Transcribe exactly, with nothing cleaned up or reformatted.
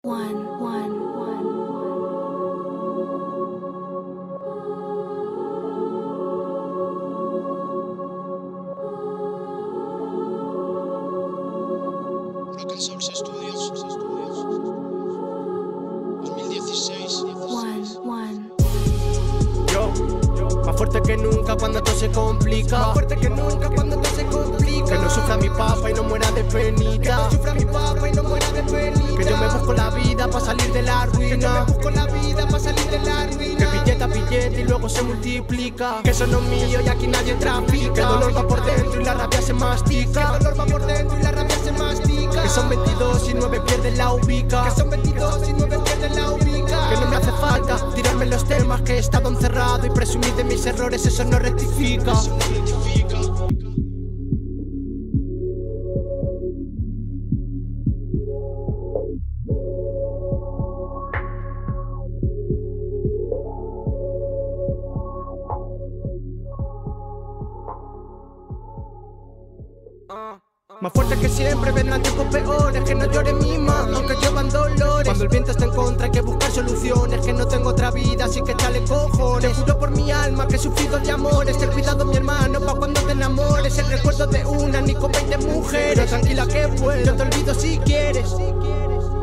one, one, one, Broken Source Studios, dos mil dieciséis. one, one. Yo, más fuerte que nunca cuando todo se complica. Más fuerte que nunca cuando todo se complica. Que no sufra mi papá y no muera de penita. Que no sufra mi papá y no muera de penita. Que yo me busco la vida para salir de la ruina. Que yo me busco la vida para salir de la ruina. Que billeta billete y luego se multiplica. Que eso no es mío y aquí nadie trafica. Que el dolor va por dentro y la rabia se mastica. Que el dolor va por dentro y la rabia se mastica. Que son veintidós y nueve pierden la ubica. Que son veintidós y nueve pierden la ubica. Que no me hace falta tirarme los temas que he estado encerrado y presumir de mis errores, eso no rectifica. Eso no rectifica. Más fuerte que siempre, vendrán tiempos peores. Que no llore mi mamá, aunque llevan dolores. Cuando el viento está en contra hay que buscar soluciones. Que no tengo otra vida, así que échale cojones. Te juro por mi alma que he sufrido de amores. Ten cuidado mi hermano, pa' cuando te enamores. El recuerdo de una, ni con veinte mujeres. Pero tranquila que puedo, yo te olvido si quieres.